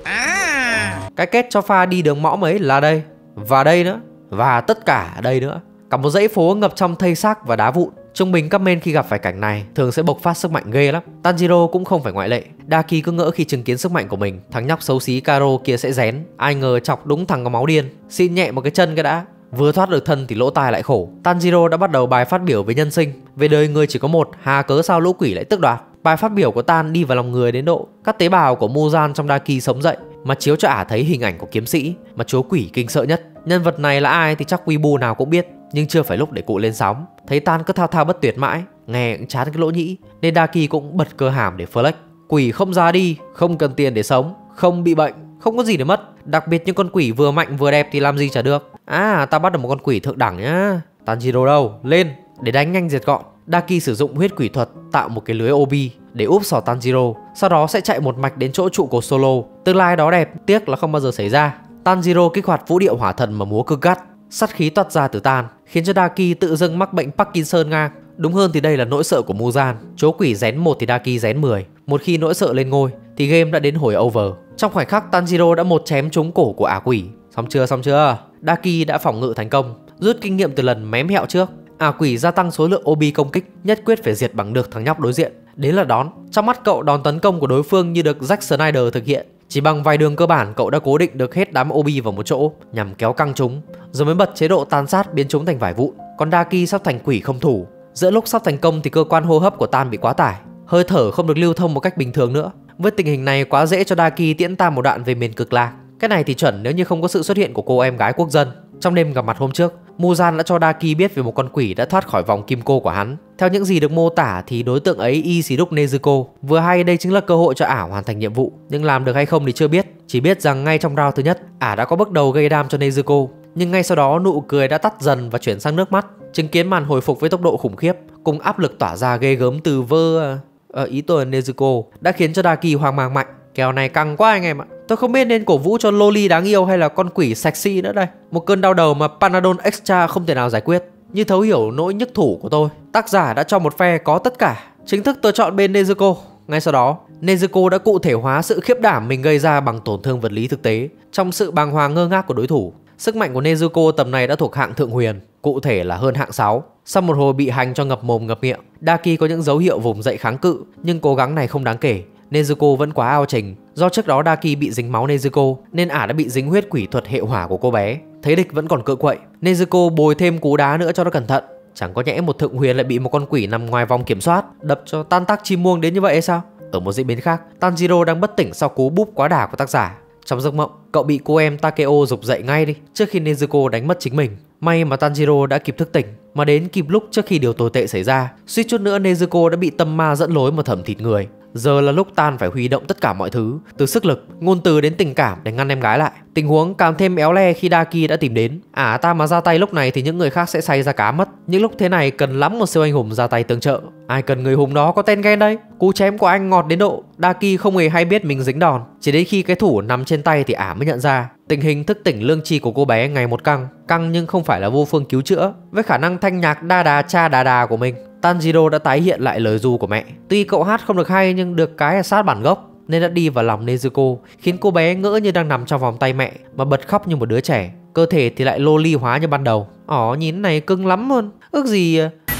À. Cái kết cho pha đi đường mõm ấy là đây, và đây nữa, và tất cả ở đây nữa. Cả một dãy phố ngập trong thây xác và đá vụn. Trung bình các main khi gặp phải cảnh này thường sẽ bộc phát sức mạnh ghê lắm. Tanjiro cũng không phải ngoại lệ. Daki cứ ngỡ khi chứng kiến sức mạnh của mình, thằng nhóc xấu xí Karo kia sẽ rén. Ai ngờ chọc đúng thằng có máu điên. Xin nhẹ một cái chân cái đã. Vừa thoát được thân thì lỗ tai lại khổ. Tanjiro đã bắt đầu bài phát biểu về nhân sinh, về đời người chỉ có một, hà cớ sao lũ quỷ lại tước đoạt. Bài phát biểu của Tan đi vào lòng người đến độ các tế bào của Muzan trong Daki sống dậy, mà chiếu cho Ả thấy hình ảnh của kiếm sĩ mà chúa quỷ kinh sợ nhất. Nhân vật này là ai thì chắc Weibo nào cũng biết, nhưng chưa phải lúc để cụ lên sóng. Thấy Tan cứ thao thao bất tuyệt mãi, nghe cũng chán cái lỗ nhĩ, nên Daki cũng bật cơ hàm để flex. Quỷ không ra đi, không cần tiền để sống, không bị bệnh, không có gì để mất. Đặc biệt những con quỷ vừa mạnh vừa đẹp thì làm gì chả được. À, ta bắt được một con quỷ thượng đẳng nhá. Tanjiro đâu, lên để đánh nhanh diệt gọn. Daki sử dụng huyết quỷ thuật tạo một cái lưới Obi để úp sò Tanjiro, sau đó sẽ chạy một mạch đến chỗ trụ cột solo. Tương lai đó đẹp, tiếc là không bao giờ xảy ra. Tanjiro kích hoạt vũ điệu hỏa thần mà múa cực gắt, sát khí toát ra từ Tan, khiến cho Daki tự dưng mắc bệnh Parkinson ngang. Đúng hơn thì đây là nỗi sợ của Muzan. Chúa quỷ rén một thì Daki rén mười. Một khi nỗi sợ lên ngôi thì game đã đến hồi over. Trong khoảnh khắc Tanjiro đã một chém trúng cổ của ả quỷ. Xong chưa, xong chưa? Daki đã phòng ngự thành công, rút kinh nghiệm từ lần mém hẹo trước. Ả quỷ gia tăng số lượng Obi công kích, nhất quyết phải diệt bằng được thằng nhóc đối diện. Đến là đón. Trong mắt cậu, đòn tấn công của đối phương như được Zack Snyder thực hiện. Chỉ bằng vài đường cơ bản, cậu đã cố định được hết đám Obi vào một chỗ nhằm kéo căng chúng, rồi mới bật chế độ tàn sát biến chúng thành vải vụn. Còn Daki sắp thành quỷ không thủ. Giữa lúc sắp thành công thì cơ quan hô hấp của Tan bị quá tải, hơi thở không được lưu thông một cách bình thường nữa. Với tình hình này quá dễ cho Daki tiễn Tan một đoạn về miền cực lạc. Cái này thì chuẩn nếu như không có sự xuất hiện của cô em gái quốc dân. Trong đêm gặp mặt hôm trước, Muzan đã cho Daki biết về một con quỷ đã thoát khỏi vòng kim cô của hắn. Theo những gì được mô tả thì đối tượng ấy y xì đúc Nezuko. Vừa hay đây chính là cơ hội cho ả hoàn thành nhiệm vụ, nhưng làm được hay không thì chưa biết. Chỉ biết rằng ngay trong round thứ nhất, ả đã có bước đầu gây đam cho Nezuko, nhưng ngay sau đó nụ cười đã tắt dần và chuyển sang nước mắt. Chứng kiến màn hồi phục với tốc độ khủng khiếp cùng áp lực tỏa ra ghê gớm từ vơ ờ, ý tôi là Nezuko đã khiến cho Daki hoang mang mạnh. Kèo này căng quá anh em ạ. Tôi không biết nên cổ vũ cho Loli đáng yêu hay là con quỷ sexy nữa đây. Một cơn đau đầu mà Panadol Extra không thể nào giải quyết. Như thấu hiểu nỗi nhức thủ của tôi, tác giả đã cho một phe có tất cả. Chính thức tôi chọn bên Nezuko. Ngay sau đó, Nezuko đã cụ thể hóa sự khiếp đảm mình gây ra bằng tổn thương vật lý thực tế trong sự bàng hoàng ngơ ngác của đối thủ. Sức mạnh của Nezuko tầm này đã thuộc hạng thượng huyền, cụ thể là hơn hạng sáu. Sau một hồi bị hành cho ngập mồm ngập miệng, Daki có những dấu hiệu vùng dậy kháng cự, nhưng cố gắng này không đáng kể. Nezuko vẫn quá ao trình. Do trước đó Daki bị dính máu Nezuko nên ả đã bị dính huyết quỷ thuật hệ hỏa của cô bé. Thấy địch vẫn còn cựa quậy, Nezuko bồi thêm cú đá nữa cho nó cẩn thận. Chẳng có nhẽ một thượng huyền lại bị một con quỷ nằm ngoài vòng kiểm soát đập cho tan tác chim muông đến như vậy hay sao? Ở một diễn biến khác, Tanjiro đang bất tỉnh sau cú búp quá đà của tác giả. Trong giấc mộng, cậu bị cô em Takeo giục dậy ngay đi trước khi Nezuko đánh mất chính mình. May mà Tanjiro đã kịp thức tỉnh, mà đến kịp lúc trước khi điều tồi tệ xảy ra. Suýt chút nữa Nezuko đã bị tâm ma dẫn lối mà thẩm thịt người. Giờ là lúc Tan phải huy động tất cả mọi thứ, từ sức lực, ngôn từ đến tình cảm để ngăn em gái lại. Tình huống càng thêm éo le khi Daki đã tìm đến. À, ta mà ra tay lúc này thì những người khác sẽ say ra cá mất. Những lúc thế này cần lắm một siêu anh hùng ra tay tương trợ. Ai cần người hùng đó có tên ghen đây. Cú chém của anh ngọt đến độ Daki không hề hay biết mình dính đòn. Chỉ đến khi cái thủ nằm trên tay thì ả mới nhận ra tình hình thức tỉnh lương tri của cô bé ngày một căng. Căng nhưng không phải là vô phương cứu chữa. Với khả năng thanh nhạc đa đà cha đà đà của mình, Tanjiro đã tái hiện lại lời ru của mẹ. Tuy cậu hát không được hay nhưng được cái là sát bản gốc, nên đã đi vào lòng Nezuko, khiến cô bé ngỡ như đang nằm trong vòng tay mẹ mà bật khóc như một đứa trẻ. Cơ thể thì lại loli hóa như ban đầu. Ỏ, nhìn này cưng lắm luôn. Ước gì...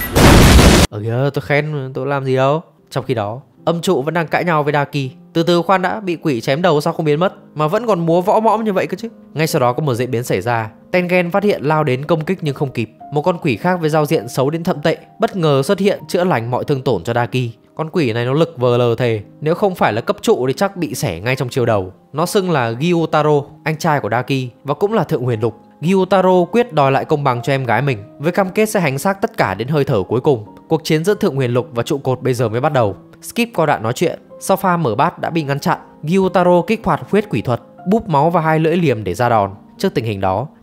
Ờ kìa, tôi khen, tôi làm gì đâu. Trong khi đó, âm trụ vẫn đang cãi nhau với Daki. Từ từ khoan đã, bị quỷ chém đầu sao không biến mất mà vẫn còn múa võ mõm như vậy cơ chứ. Ngay sau đó có một diễn biến xảy ra. Tengen phát hiện lao đến công kích nhưng không kịp. Một con quỷ khác với giao diện xấu đến thậm tệ bất ngờ xuất hiện chữa lành mọi thương tổn cho Daki. Con quỷ này nó lực vờ lờ thề, nếu không phải là cấp trụ thì chắc bị xẻ ngay trong chiều đầu. Nó xưng là Gyutaro, anh trai của Daki và cũng là thượng huyền lục. Gyutaro quyết đòi lại công bằng cho em gái mình với cam kết sẽ hành xác tất cả đến hơi thở cuối cùng. Cuộc chiến giữa thượng huyền lục và trụ cột bây giờ mới bắt đầu. Skip qua đoạn nói chuyện. Sau pha mở bát đã bị ngăn chặn, Gyutaro kích hoạt huyết quỷ thuật, búp máu và hai lưỡi liềm để ra đòn. Trước tình hình đó,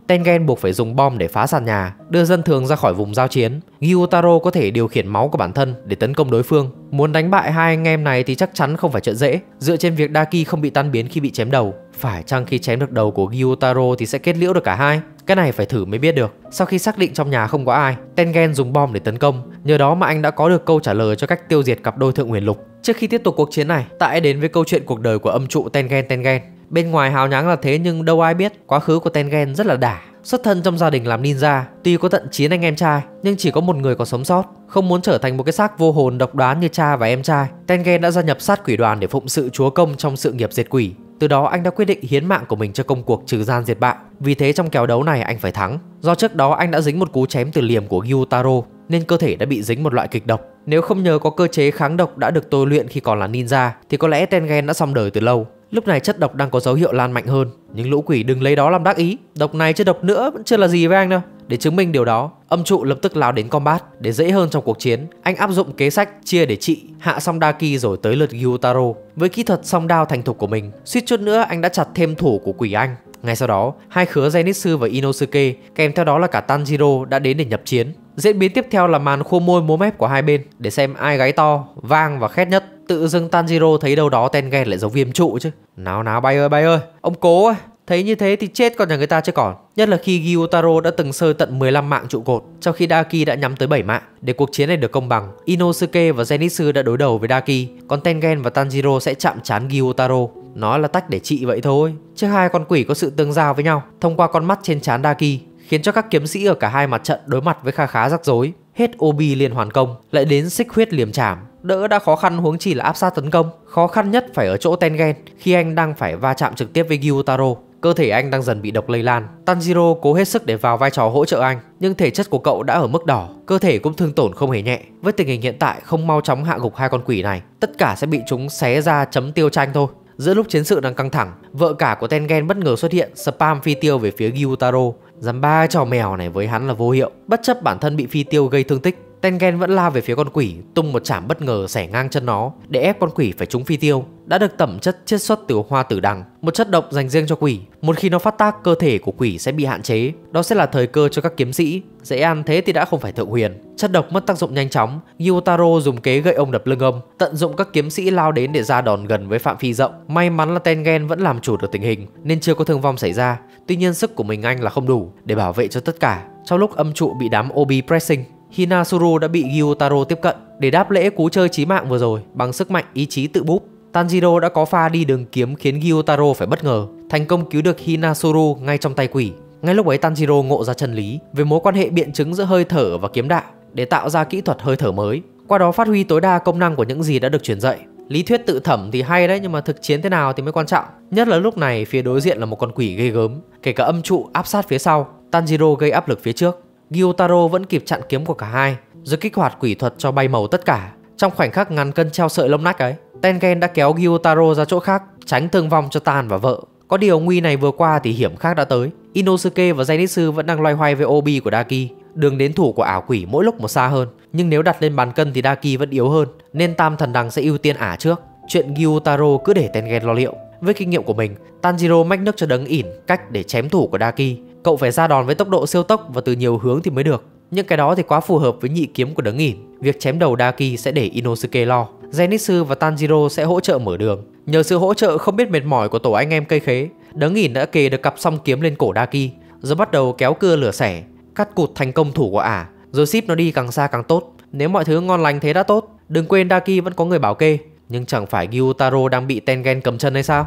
Tengen buộc phải dùng bom để phá sàn nhà, đưa dân thường ra khỏi vùng giao chiến. Gyutaro có thể điều khiển máu của bản thân để tấn công đối phương. Muốn đánh bại hai anh em này thì chắc chắn không phải chuyện dễ, dựa trên việc Daki không bị tan biến khi bị chém đầu. Phải chăng khi chém được đầu của Gyutaro thì sẽ kết liễu được cả hai? Cái này phải thử mới biết được. Sau khi xác định trong nhà không có ai, Tengen dùng bom để tấn công. Nhờ đó mà anh đã có được câu trả lời cho cách tiêu diệt cặp đôi thượng huyền lục. Trước khi tiếp tục cuộc chiến này, ta hãy đến với câu chuyện cuộc đời của âm trụ Tengen Tengen. Bên ngoài hào nhoáng là thế nhưng đâu ai biết quá khứ của Tengen rất là đả. Xuất thân trong gia đình làm ninja, tuy có tận chín anh em trai nhưng chỉ có một người còn sống sót. Không muốn trở thành một cái xác vô hồn độc đoán như cha và em trai, Tengen đã gia nhập sát quỷ đoàn để phụng sự chúa công trong sự nghiệp diệt quỷ. Từ đó anh đã quyết định hiến mạng của mình cho công cuộc trừ gian diệt bạo. Vì thế trong kèo đấu này anh phải thắng. Do trước đó anh đã dính một cú chém từ liềm của Gyutaro nên cơ thể đã bị dính một loại kịch độc. Nếu không nhờ có cơ chế kháng độc đã được tôi luyện khi còn là ninja thì có lẽ Tengen đã xong đời từ lâu. Lúc này chất độc đang có dấu hiệu lan mạnh hơn, nhưng lũ quỷ đừng lấy đó làm đắc ý. Độc này chứ độc nữa vẫn chưa là gì với anh đâu. Để chứng minh điều đó, âm trụ lập tức lao đến combat. Để dễ hơn trong cuộc chiến, anh áp dụng kế sách chia để trị, hạ xong Daki rồi tới lượt Gyutaro. Với kỹ thuật song đao thành thục của mình, suýt chút nữa anh đã chặt thêm thủ của quỷ anh. Ngay sau đó, hai khứa Zenitsu và Inosuke kèm theo đó là cả Tanjiro đã đến để nhập chiến. Diễn biến tiếp theo là màn khua môi múa mép của hai bên để xem ai gáy to, vang và khét nhất. Tự dưng Tanjiro thấy đâu đó Tengen lại giống viêm trụ chứ. Nào nào bay ơi bay ơi, ông cố ơi. Thấy như thế thì chết con nhà người ta chứ còn. Nhất là khi Gyutaro đã từng sơi tận mười lăm mạng trụ cột, trong khi Daki đã nhắm tới bảy mạng. Để cuộc chiến này được công bằng, Inosuke và Zenitsu đã đối đầu với Daki, còn Tengen và Tanjiro sẽ chạm trán Gyutaro. Nó là tách để trị vậy thôi, chứ hai con quỷ có sự tương giao với nhau thông qua con mắt trên trán Daki, khiến cho các kiếm sĩ ở cả hai mặt trận đối mặt với kha khá rắc rối. Hết Obi liền hoàn công, lại đến xích huyết liềm chảm. Đỡ đã khó khăn huống chỉ là áp sát tấn công. Khó khăn nhất phải ở chỗ Tengen khi anh đang phải va chạm trực tiếp với Gyutaro. Cơ thể anh đang dần bị độc lây lan. Tanjiro cố hết sức để vào vai trò hỗ trợ anh, nhưng thể chất của cậu đã ở mức đỏ, cơ thể cũng thương tổn không hề nhẹ. Với tình hình hiện tại không mau chóng hạ gục hai con quỷ này, tất cả sẽ bị chúng xé ra chấm tiêu tranh thôi. Giữa lúc chiến sự đang căng thẳng, vợ cả của Tengen bất ngờ xuất hiện, spam phi tiêu về phía Gyutaro. Dám ba trò mèo này với hắn là vô hiệu. Bất chấp bản thân bị phi tiêu gây thương tích, Tengen vẫn lao về phía con quỷ, tung một chảm bất ngờ xẻ ngang chân nó để ép con quỷ phải trúng phi tiêu. Đã được tẩm chất chiết xuất từ hoa tử đằng, một chất độc dành riêng cho quỷ. Một khi nó phát tác, cơ thể của quỷ sẽ bị hạn chế. Đó sẽ là thời cơ cho các kiếm sĩ. Dễ ăn thế thì đã không phải thượng huyền. Chất độc mất tác dụng nhanh chóng, Gyutaro dùng kế gậy ông đập lưng ông, tận dụng các kiếm sĩ lao đến để ra đòn gần với phạm vi rộng. May mắn là Tengen vẫn làm chủ được tình hình nên chưa có thương vong xảy ra. Tuy nhiên sức của mình anh là không đủ để bảo vệ cho tất cả. Trong lúc âm trụ bị đám Obi pressing, Hinasuru đã bị Gyutaro tiếp cận để đáp lễ cú chơi chí mạng vừa rồi bằng sức mạnh ý chí tự búp. Tanjiro đã có pha đi đường kiếm khiến Gyutaro phải bất ngờ, thành công cứu được Hinasuru ngay trong tay quỷ. Ngay lúc ấy Tanjiro ngộ ra chân lý về mối quan hệ biện chứng giữa hơi thở và kiếm đạo để tạo ra kỹ thuật hơi thở mới, qua đó phát huy tối đa công năng của những gì đã được truyền dạy. Lý thuyết tự thẩm thì hay đấy, nhưng mà thực chiến thế nào thì mới quan trọng. Nhất là lúc này phía đối diện là một con quỷ ghê gớm, kể cả âm trụ áp sát phía sau, Tanjiro gây áp lực phía trước. Gyutaro vẫn kịp chặn kiếm của cả hai, rồi kích hoạt quỷ thuật cho bay màu tất cả. Trong khoảnh khắc ngàn cân treo sợi lông nách ấy, Tengen đã kéo Gyutaro ra chỗ khác, tránh thương vong cho Tan và vợ. Có điều nguy này vừa qua thì hiểm khác đã tới. Inosuke và Zenitsu vẫn đang loay hoay với Obi của Daki. Đường đến thủ của ảo quỷ mỗi lúc một xa hơn, nhưng nếu đặt lên bàn cân thì Daki vẫn yếu hơn, nên tam thần đằng sẽ ưu tiên ả trước. Chuyện Gyutaro cứ để Tengen lo liệu. Với kinh nghiệm của mình, Tanjiro mách nước cho đấng ỉn cách để chém thủ của Daki. Cậu phải ra đòn với tốc độ siêu tốc và từ nhiều hướng thì mới được. Nhưng cái đó thì quá phù hợp với nhị kiếm của đấng ỉn. Việc chém đầu Daki sẽ để Inosuke lo. Zenitsu và Tanjiro sẽ hỗ trợ mở đường. Nhờ sự hỗ trợ không biết mệt mỏi của tổ anh em cây khế, đấng ỉn đã kề được cặp song kiếm lên cổ Daki, rồi bắt đầu kéo cưa lửa xẻ, cắt cụt thành công thủ của ả, rồi ship nó đi càng xa càng tốt. Nếu mọi thứ ngon lành thế đã tốt, đừng quên Daki vẫn có người bảo kê. Nhưng chẳng phải Gyutaro đang bị Tengen cầm chân hay sao?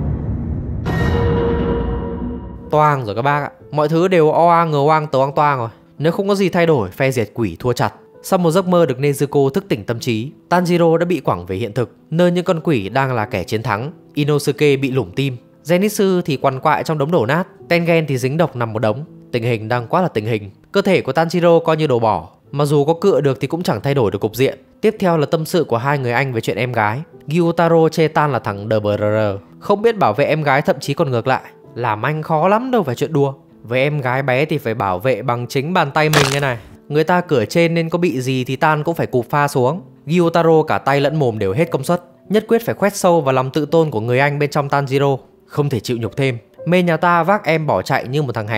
Toang rồi các bác ạ. Mọi thứ đều oang ngờ oang tớ oang toang rồi. Nếu không có gì thay đổi, phe diệt quỷ thua chặt. Sau một giấc mơ được Nezuko thức tỉnh tâm trí, Tanjiro đã bị quẳng về hiện thực, nơi những con quỷ đang là kẻ chiến thắng. Inosuke bị lủng tim, Zenitsu thì quằn quại trong đống đổ nát, Tengen thì dính độc nằm một đống. Tình hình đang quá là tình hình. Cơ thể của Tanjiro coi như đồ bỏ, mà dù có cựa được thì cũng chẳng thay đổi được cục diện. Tiếp theo là tâm sự của hai người anh về chuyện em gái. Gyutaro chê Tan là thằng đê bê rờ rờ, không biết bảo vệ em gái, thậm chí còn ngược lại. Làm anh khó lắm đâu phải chuyện đùa. Với em gái bé thì phải bảo vệ bằng chính bàn tay mình thế này. Người ta cửa trên nên có bị gì thì Tan cũng phải cụp pha xuống. Gyutaro cả tay lẫn mồm đều hết công suất, nhất quyết phải khoét sâu vào lòng tự tôn của người anh bên trong Tanjiro. Không thể chịu nhục thêm. Mê nhà ta vác em bỏ chạy như một thằng hèn.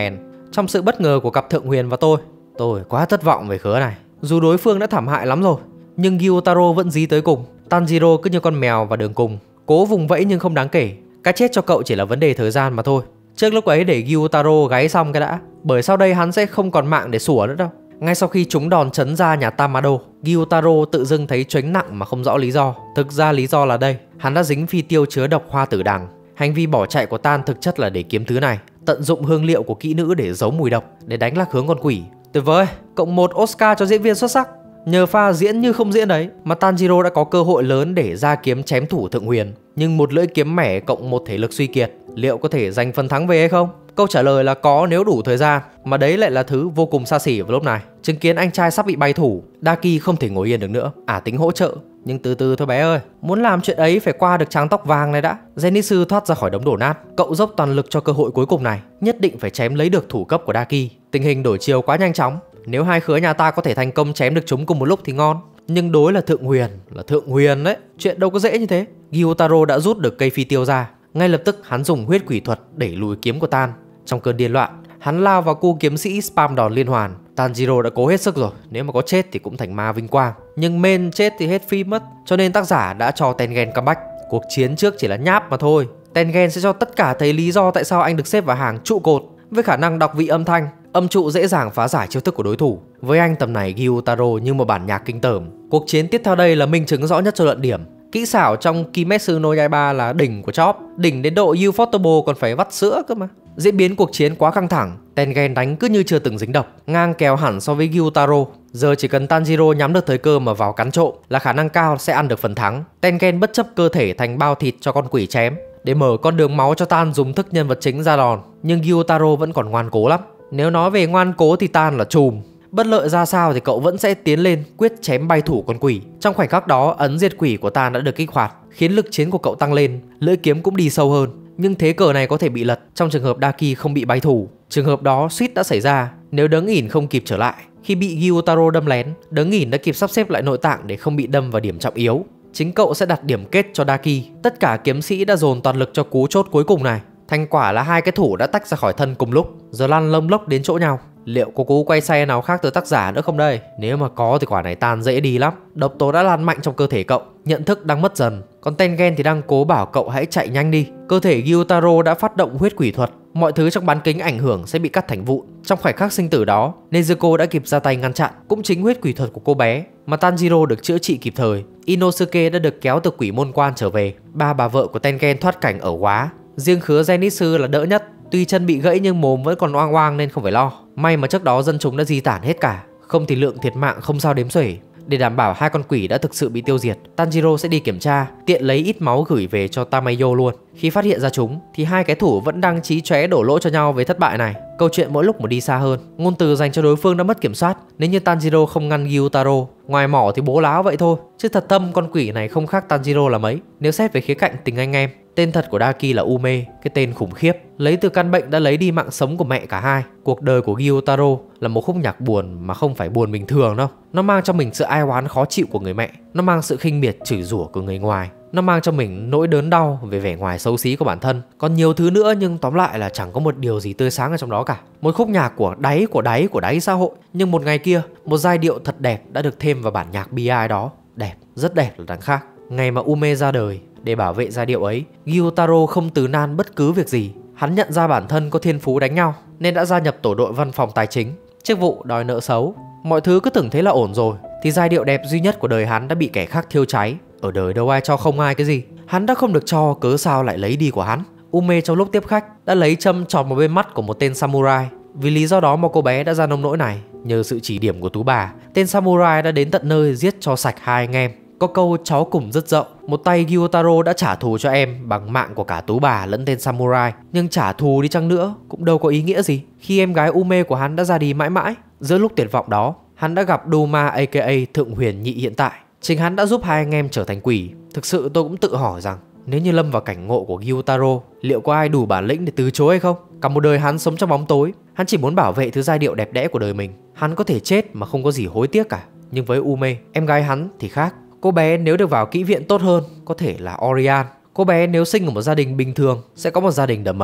trong sự bất ngờ của cặp Thượng Huyền và tôi. Tôi quá thất vọng về khứa này. Dù đối phương đã thảm hại lắm rồi, nhưng Gyutaro vẫn dí tới cùng. Tanjiro cứ như con mèo vào đường cùng, cố vùng vẫy nhưng không đáng kể. Cái chết cho cậu chỉ là vấn đề thời gian mà thôi. Trước lúc ấy để Gyutaro gáy xong cái đã, bởi sau đây hắn sẽ không còn mạng để sủa nữa đâu. Ngay sau khi trúng đòn chấn ra nhà Tamado, Gyutaro tự dưng thấy choáng nặng mà không rõ lý do. Thực ra lý do là đây, hắn đã dính phi tiêu chứa độc hoa tử đằng. Hành vi bỏ chạy của Tan thực chất là để kiếm thứ này, tận dụng hương liệu của kỹ nữ để giấu mùi độc, để đánh lạc hướng con quỷ. Tuyệt vời, cộng một Oscar cho diễn viên xuất sắc. Nhờ pha diễn như không diễn đấy mà Tanjiro đã có cơ hội lớn để ra kiếm chém thủ Thượng Huyền. Nhưng một lưỡi kiếm mẻ cộng một thể lực suy kiệt, liệu có thể giành phần thắng về hay không? Câu trả lời là có nếu đủ thời gian, mà đấy lại là thứ vô cùng xa xỉ vào lúc này. Chứng kiến anh trai sắp bị bay thủ, Daki không thể ngồi yên được nữa, ả tính hỗ trợ. Nhưng từ từ thôi bé ơi, muốn làm chuyện ấy phải qua được tráng tóc vàng này đã. Zenitsu thoát ra khỏi đống đổ nát, cậu dốc toàn lực cho cơ hội cuối cùng này, nhất định phải chém lấy được thủ cấp của Daki. Tình hình đổi chiều quá nhanh chóng, nếu hai khứa nhà ta có thể thành công chém được chúng cùng một lúc thì ngon. Nhưng đối là Thượng Huyền, là Thượng Huyền đấy, chuyện đâu có dễ như thế. Gyutaro đã rút được cây phi tiêu ra, ngay lập tức hắn dùng huyết quỷ thuật đẩy lùi kiếm của Tan. Trong cơn điên loạn, hắn lao vào cu kiếm sĩ spam đòn liên hoàn. Tanjiro đã cố hết sức rồi, nếu mà có chết thì cũng thành ma vinh quang. Nhưng men chết thì hết phim mất, cho nên tác giả đã cho Tengen comeback. Cuộc chiến trước chỉ là nháp mà thôi. Tengen sẽ cho tất cả thấy lý do tại sao anh được xếp vào hàng trụ cột, với khả năng đọc vị âm thanh, âm trụ dễ dàng phá giải chiêu thức của đối thủ. Với anh tầm này Gyutaro như một bản nhạc kinh tởm. Cuộc chiến tiếp theo đây là minh chứng rõ nhất cho luận điểm. Kỹ xảo trong Kimetsu no Yaiba là đỉnh của chóp, đỉnh đến độ Ufotable còn phải vắt sữa cơ mà. Diễn biến cuộc chiến quá căng thẳng, Tengen đánh cứ như chưa từng dính độc, ngang kèo hẳn so với Gyutaro. Giờ chỉ cần Tanjiro nhắm được thời cơ mà vào cắn trộm là khả năng cao sẽ ăn được phần thắng. Tengen bất chấp cơ thể thành bao thịt cho con quỷ chém, để mở con đường máu cho Tan dùng thức nhân vật chính ra đòn. Nhưng Gyutaro vẫn còn ngoan cố lắm. Nếu nói về ngoan cố thì Tan là chùm. Bất lợi ra sao thì cậu vẫn sẽ tiến lên quyết chém bay thủ con quỷ. Trong khoảnh khắc đó, ấn diệt quỷ của Tan đã được kích hoạt, khiến lực chiến của cậu tăng lên, lưỡi kiếm cũng đi sâu hơn. Nhưng thế cờ này có thể bị lật trong trường hợp Daki không bị bay thủ. Trường hợp đó suýt đã xảy ra nếu Đấng ỉn không kịp trở lại. Khi bị Gyutaro đâm lén, Đấng ỉn đã kịp sắp xếp lại nội tạng để không bị đâm vào điểm trọng yếu. Chính cậu sẽ đặt điểm kết cho Daki. Tất cả kiếm sĩ đã dồn toàn lực cho cú chốt cuối cùng này. Thành quả là hai cái thủ đã tách ra khỏi thân cùng lúc, giờ lăn lông lốc đến chỗ nhau. Liệu có cú quay xe nào khác từ tác giả nữa không đây? Nếu mà có thì quả này Tan dễ đi lắm. Độc tố đã lan mạnh trong cơ thể cậu, nhận thức đang mất dần. Còn Tengen thì đang cố bảo cậu hãy chạy nhanh đi. Cơ thể Gyutaro đã phát động huyết quỷ thuật, mọi thứ trong bán kính ảnh hưởng sẽ bị cắt thành vụn. Trong khoảnh khắc sinh tử đó, Nezuko đã kịp ra tay ngăn chặn. Cũng chính huyết quỷ thuật của cô bé mà Tanjiro được chữa trị kịp thời. Inosuke đã được kéo từ quỷ môn quan trở về. Ba bà vợ của Tengen thoát cảnh ở quá. Riêng khứa Zenitsu là đỡ nhất. Tuy chân bị gãy nhưng mồm vẫn còn oang oang nên không phải lo. May mà trước đó dân chúng đã di tản hết cả, không thì lượng thiệt mạng không sao đếm xuể. Để đảm bảo hai con quỷ đã thực sự bị tiêu diệt, Tanjiro sẽ đi kiểm tra, tiện lấy ít máu gửi về cho Tamayo luôn. Khi phát hiện ra chúng thì hai cái thủ vẫn đang chí chóe đổ lỗi cho nhau về thất bại này. Câu chuyện mỗi lúc một đi xa hơn, ngôn từ dành cho đối phương đã mất kiểm soát. Nếu như Tanjiro không ngăn Gyutaro, ngoài mỏ thì bố láo vậy thôi, chứ thật tâm con quỷ này không khác Tanjiro là mấy. Nếu xét về khía cạnh tình anh em, tên thật của Daki là Ume, cái tên khủng khiếp, lấy từ căn bệnh đã lấy đi mạng sống của mẹ cả hai. Cuộc đời của Gyutaro là một khúc nhạc buồn mà không phải buồn bình thường đâu. Nó mang trong mình sự ai oán khó chịu của người mẹ, nó mang sự khinh miệt chửi rủa của người ngoài, nó mang cho mình nỗi đớn đau về vẻ ngoài xấu xí của bản thân. Còn nhiều thứ nữa nhưng tóm lại là chẳng có một điều gì tươi sáng ở trong đó cả. Một khúc nhạc của đáy của đáy của đáy xã hội. Nhưng một ngày kia, một giai điệu thật đẹp đã được thêm vào bản nhạc bi ai đó. Đẹp, rất đẹp là đáng khác. Ngày mà Ume ra đời, để bảo vệ giai điệu ấy, Gyutaro không từ nan bất cứ việc gì. Hắn nhận ra bản thân có thiên phú đánh nhau nên đã gia nhập tổ đội văn phòng tài chính, chức vụ đòi nợ xấu. Mọi thứ cứ tưởng thế là ổn rồi thì giai điệu đẹp duy nhất của đời hắn đã bị kẻ khác thiêu cháy. Ở đời đâu ai cho không ai cái gì, hắn đã không được cho cớ sao lại lấy đi của hắn. Ume trong lúc tiếp khách đã lấy châm chọc vào bên mắt của một tên samurai. Vì lý do đó mà cô bé đã ra nông nỗi này. Nhờ sự chỉ điểm của tú bà, tên samurai đã đến tận nơi giết cho sạch hai anh em. Có câu cháu cùng rất dậu, một tay Gyutaro đã trả thù cho em bằng mạng của cả tú bà lẫn tên samurai. Nhưng trả thù đi chăng nữa cũng đâu có ý nghĩa gì khi em gái Ume của hắn đã ra đi mãi mãi. Giữa lúc tuyệt vọng đó, hắn đã gặp Duma aka Thượng Huyền Nhị hiện tại. Chính hắn đã giúp hai anh em trở thành quỷ. Thực sự tôi cũng tự hỏi rằng nếu như lâm vào cảnh ngộ của Gyutaro, liệu có ai đủ bản lĩnh để từ chối hay không? Cả một đời hắn sống trong bóng tối, hắn chỉ muốn bảo vệ thứ giai điệu đẹp đẽ của đời mình. Hắn có thể chết mà không có gì hối tiếc cả. Nhưng với Ume, em gái hắn thì khác. Cô bé nếu được vào kỹ viện tốt hơn có thể là Orion. Cô bé nếu sinh ở một gia đình bình thường sẽ có một gia đình đầm ấm.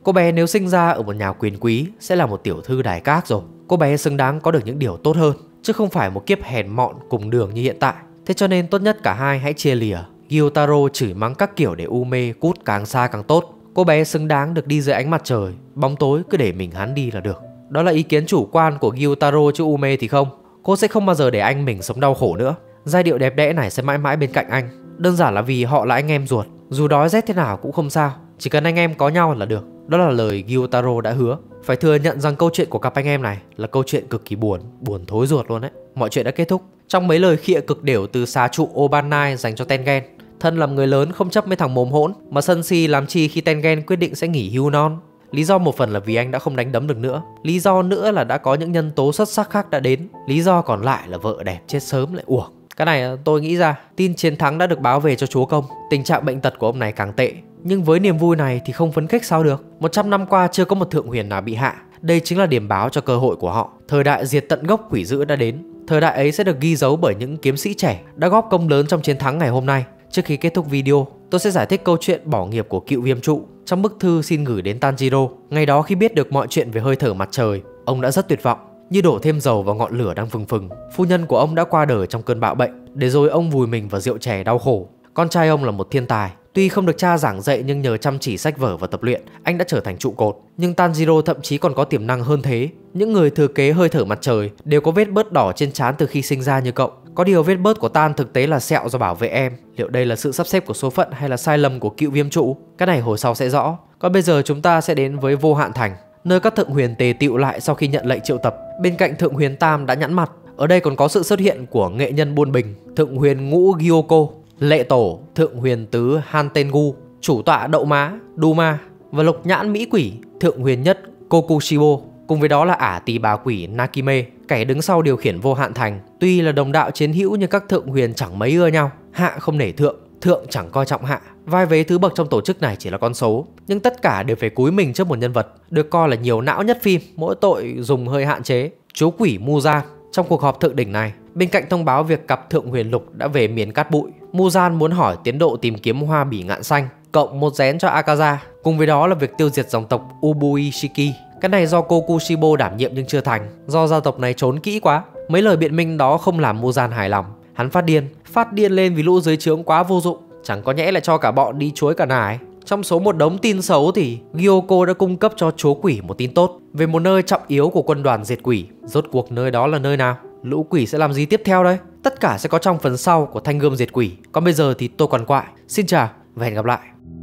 Cô bé nếu sinh ra ở một nhà quyền quý sẽ là một tiểu thư đài các rồi. Cô bé xứng đáng có được những điều tốt hơn, chứ không phải một kiếp hèn mọn cùng đường như hiện tại. Thế cho nên tốt nhất cả hai hãy chia lìa. Gyutaro chửi mắng các kiểu để Ume cút càng xa càng tốt. Cô bé xứng đáng được đi dưới ánh mặt trời, bóng tối cứ để mình hắn đi là được. Đó là ý kiến chủ quan của Gyutaro, chứ Ume thì không. Cô sẽ không bao giờ để anh mình sống đau khổ nữa. Giai điệu đẹp đẽ này sẽ mãi mãi bên cạnh anh. Đơn giản là vì họ là anh em ruột. Dù đói rét thế nào cũng không sao, chỉ cần anh em có nhau là được. Đó là lời Gyutaro đã hứa. Phải thừa nhận rằng câu chuyện của cặp anh em này là câu chuyện cực kỳ buồn, buồn thối ruột luôn đấy. Mọi chuyện đã kết thúc trong mấy lời khịa cực đều từ xá trụ Obanai dành cho Tengen. Thân làm người lớn không chấp mấy thằng mồm hỗn, mà sân si làm chi khi Tengen quyết định sẽ nghỉ hưu non. Lý do một phần là vì anh đã không đánh đấm được nữa. Lý do nữa là đã có những nhân tố xuất sắc khác đã đến. Lý do còn lại là vợ đẹp chết sớm lại uổng. Cái này tôi nghĩ ra. Tin chiến thắng đã được báo về cho chúa công. Tình trạng bệnh tật của ông này càng tệ. Nhưng với niềm vui này thì không phấn khích sao được. Một trăm năm qua chưa có một thượng huyền nào bị hạ. Đây chính là điểm báo cho cơ hội của họ. Thời đại diệt tận gốc quỷ dữ đã đến. Thời đại ấy sẽ được ghi dấu bởi những kiếm sĩ trẻ đã góp công lớn trong chiến thắng ngày hôm nay. Trước khi kết thúc video, tôi sẽ giải thích câu chuyện bỏ nghiệp của cựu viêm trụ trong bức thư xin gửi đến Tanjiro. Ngày đó khi biết được mọi chuyện về hơi thở mặt trời, ông đã rất tuyệt vọng, như đổ thêm dầu vào ngọn lửa đang phừng phừng. Phu nhân của ông đã qua đời trong cơn bạo bệnh, để rồi ông vùi mình vào rượu chè đau khổ. Con trai ông là một thiên tài, tuy không được cha giảng dạy nhưng nhờ chăm chỉ sách vở và tập luyện, anh đã trở thành trụ cột. Nhưng Tanjiro thậm chí còn có tiềm năng hơn thế. Những người thừa kế hơi thở mặt trời đều có vết bớt đỏ trên trán từ khi sinh ra như cậu. Có điều vết bớt của Tan thực tế là sẹo do bảo vệ em. Liệu đây là sự sắp xếp của số phận hay là sai lầm của cựu viêm trụ? Cái này hồi sau sẽ rõ. Còn bây giờ chúng ta sẽ đến với Vô Hạn Thành, nơi các thượng huyền tề tựu lại sau khi nhận lệnh triệu tập. Bên cạnh thượng huyền Tam đã nhẵn mặt, ở đây còn có sự xuất hiện của nghệ nhân buôn bình, thượng huyền ngũ Gyoko, lệ tổ, thượng huyền tứ Hantengu, chủ tọa đậu má Duma và lục nhãn mỹ quỷ, thượng huyền nhất Kokushibo. Cùng với đó là ả tỳ bà quỷ Nakime, kẻ đứng sau điều khiển Vô Hạn Thành. Tuy là đồng đạo chiến hữu nhưng các thượng huyền chẳng mấy ưa nhau. Hạ không nể thượng, thượng chẳng coi trọng hạ. Vai vế thứ bậc trong tổ chức này chỉ là con số, nhưng tất cả đều phải cúi mình trước một nhân vật được coi là nhiều não nhất phim, mỗi tội dùng hơi hạn chế, chú quỷ Muzan. Trong cuộc họp thượng đỉnh này, bên cạnh thông báo việc cặp thượng huyền lục đã về miền cát bụi, Muzan muốn hỏi tiến độ tìm kiếm hoa bỉ ngạn xanh, cộng một rén cho Akaza. Cùng với đó là việc tiêu diệt dòng tộc Ubuishiki. Cái này do Kokushibo đảm nhiệm nhưng chưa thành, do gia tộc này trốn kỹ quá. Mấy lời biện minh đó không làm Muzan hài lòng. Hắn phát điên, phát điên lên vì lũ dưới trướng quá vô dụng. Chẳng có nhẽ lại cho cả bọn đi chuối cả nải. Trong số một đống tin xấu thì Gyoko đã cung cấp cho chúa quỷ một tin tốt về một nơi trọng yếu của quân đoàn diệt quỷ. Rốt cuộc nơi đó là nơi nào? Lũ quỷ sẽ làm gì tiếp theo đây? Tất cả sẽ có trong phần sau của Thanh Gươm Diệt Quỷ. Còn bây giờ thì tôi quằn quại. Xin chào và hẹn gặp lại.